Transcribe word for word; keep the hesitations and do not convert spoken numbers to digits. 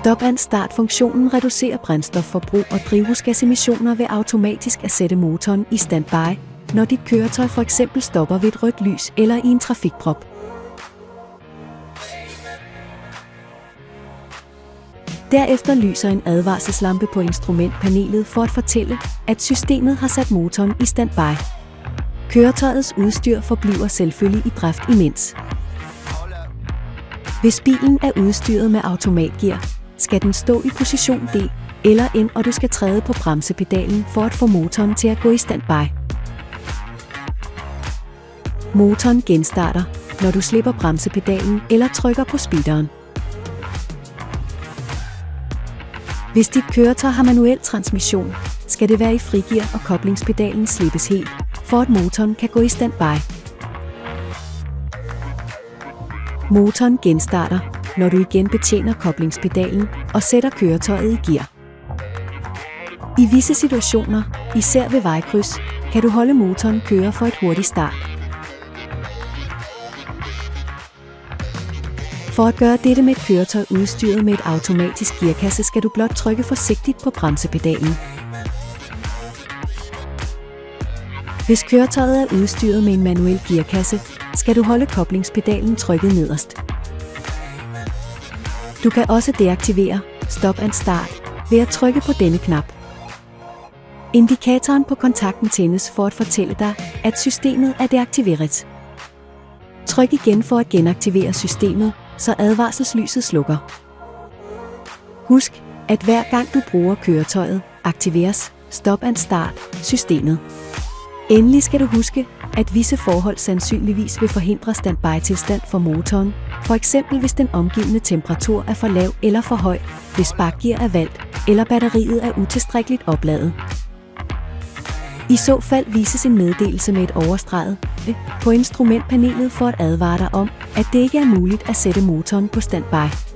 Stop and Start-funktionen reducerer brændstofforbrug og drivhusgasemissioner ved automatisk at sætte motoren i standby, når dit køretøj for eksempel stopper ved et rødt lys eller i en trafikprop. Derefter lyser en advarselslampe på instrumentpanelet for at fortælle, at systemet har sat motoren i standby. Køretøjets udstyr forbliver selvfølgelig i drift imens. Hvis bilen er udstyret med automatgear, skal den stå i position D eller N, og du skal træde på bremsepedalen for at få motoren til at gå i standby. Motoren genstarter, når du slipper bremsepedalen eller trykker på speederen. Hvis dit køretøj har manuel transmission, skal det være i frigear og koblingspedalen slippes helt, for at motoren kan gå i standby. Motoren genstarter, når du igen betjener koblingspedalen og sætter køretøjet i gear. I visse situationer, især ved vejkryds, kan du holde motoren køre for et hurtigt start. For at gøre dette med et køretøj udstyret med et automatisk gearkasse, skal du blot trykke forsigtigt på bremsepedalen. Hvis køretøjet er udstyret med en manuel gearkasse, skal du holde koblingspedalen trykket nederst. Du kan også deaktivere Stop and Start ved at trykke på denne knap. Indikatoren på kontakten tændes for at fortælle dig, at systemet er deaktiveret. Tryk igen for at genaktivere systemet, så advarselslyset slukker. Husk, at hver gang du bruger køretøjet, aktiveres Stop and Start-systemet. Endelig skal du huske, at visse forhold sandsynligvis vil forhindre standby-tilstand for motoren, for eksempel hvis den omgivende temperatur er for lav eller for høj, hvis bakgear er valgt, eller batteriet er utilstrækkeligt opladet. I så fald vises en meddelelse med et overstreget på instrumentpanelet for at advare dig om, at det ikke er muligt at sætte motoren på standby.